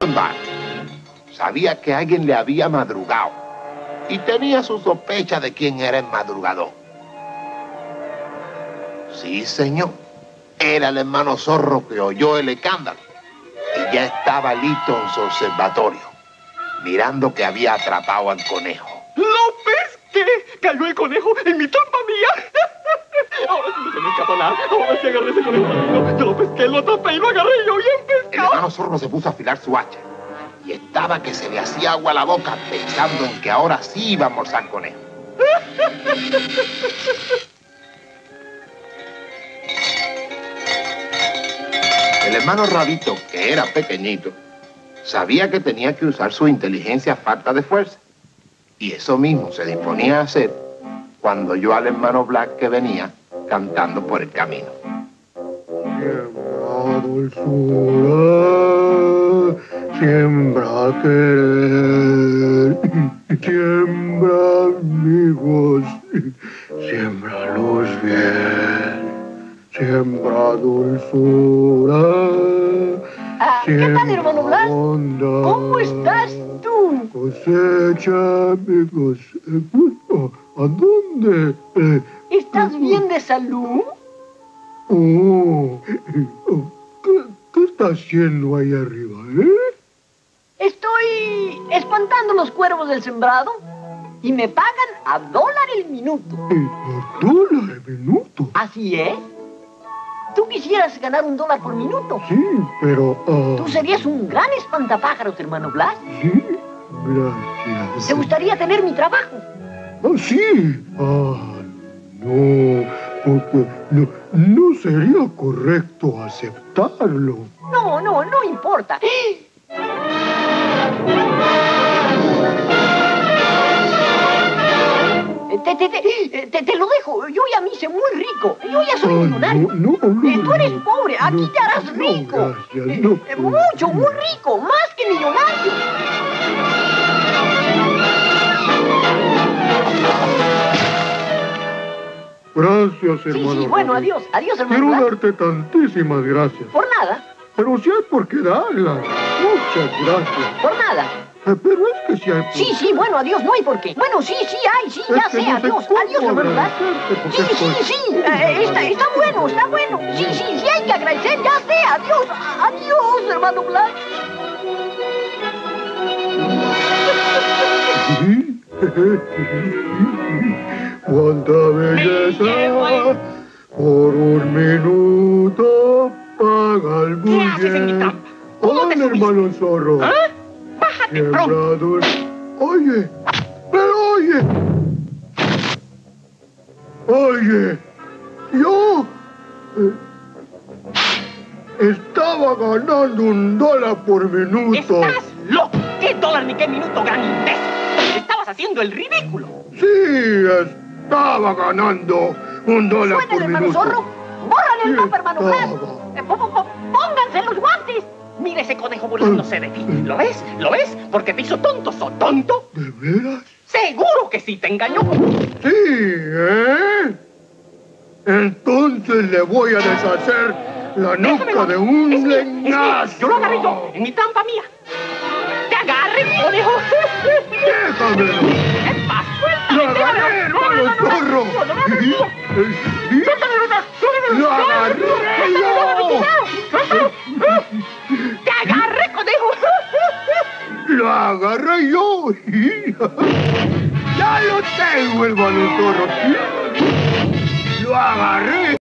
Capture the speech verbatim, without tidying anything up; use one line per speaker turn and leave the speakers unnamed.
embargo, sabía que alguien le había madrugado y tenía su sospecha de quién era el madrugador. Sí, señor, era el hermano Zorro que oyó el escándalo y ya estaba listo en su observatorio, mirando que había atrapado al conejo.
¡Lo pesqué! ¡Cayó el conejo en mi trampa mía! Ahora sí no se me escapa nada. Ahora sí agarré ese conejo marino. Yo lo pesqué, lo atrapé y lo agarré yo bien pescado.
El hermano Zorro se puso a afilar su hacha y estaba que se le hacía agua a la boca pensando en que ahora sí iba a almorzar conejo. El hermano Rabito, que era pequeñito, sabía que tenía que usar su inteligencia a falta de fuerza. Y eso mismo se disponía a hacer cuando oyó al hermano Black que venía cantando por el camino.
Siembra dulzura, siembra querer, siembra amigos, siembra luz bien, siembra dulzura.
Ah, ¿qué tal, hermano Blas? ¿Cómo estás tú?
Cosecha, amigos. Eh, bueno, ¿a dónde? Eh,
¿Estás bien de salud?
Oh, ¿qué, ¿qué está haciendo ahí arriba, eh?
Estoy espantando los cuervos del sembrado y me pagan a dólar el minuto.
¿A dólar el minuto?
Así es. ¿Tú quisieras ganar un dólar por minuto?
Sí, pero... Uh...
Tú serías un gran espantapájaros, hermano Blas.
Sí, gracias.
¿Te gustaría tener mi trabajo?
Oh, sí. Ah, no, porque no, no sería correcto aceptarlo.
No, no, no importa. Te, te, te, te, te lo dejo. Yo ya me hice muy rico. Yo ya soy
oh,
millonario.
No, no, no,
eh, tú eres
no,
pobre. Aquí
no,
te harás
no,
rico.
Gracias, no,
eh, mucho, muy rico. Más que millonario.
Gracias, hermano.
Sí, sí, bueno, adiós. Adiós, hermano.
Quiero
Blas.
darte tantísimas gracias.
Por nada.
Pero si hay por qué darlas. Muchas gracias.
Por nada.
Eh, pero es que si hay por...
Sí, sí, bueno, adiós, no hay por qué. Bueno, sí, sí hay, sí,
Es
ya
que
sé,
no sé
adiós.
cómo
Adiós, hermano Blas.
agradecerte, porque
Sí, sí,
estoy-
sí. Eh, está, está bueno, está bueno. Sí, sí, sí hay que agradecer, ya sé. Adiós, adiós, hermano Blas.
Cuánta belleza por un minuto paga el muy
¿Qué haces en mi
bien.
trampa? ¿Cómo te
Hola,
subiste?
hermano Zorro.
¿Ah? ¡Bájate pronto!
Sembrador. Oye, pero oye. Oye, yo eh, estaba ganando un dólar por minuto.
¡Estás loco! ¿Qué dólar ni qué minuto, gran imbécil? Estabas haciendo el ridículo.
Sí, estaba ganando un dólar
¿Suena
por
el hermano
minuto.
Zorro? ¡Bórrale el
Sí,
mapa, hermano Blas!
estaba.
Eh, po- po- po- ¡Pónganse los guantes!
Mira ese conejo burlándose de ti. ¿Lo ves? ¿Lo ves? Porque te hizo tonto. ¿So tonto?
¿De veras?
Seguro que sí te engañó.
Sí, ¿eh? Entonces le voy a deshacer la nuca
Déjamelo.
de un
Es mío, es mío.
leñazo.
Yo lo agarré yo, en mi trampa mía. ¡Te agarré, conejo!
¡Déjamelo!
¿Qué pasa?
¡Lo agarré, hermano Zorro! ¿Sí? ¿Sí? ¡Lo agarré yo!
¡Te agarré, conejo!
¡Lo agarré yo! ¡Ya lo tengo, hermano Zorro! ¡Lo agarré!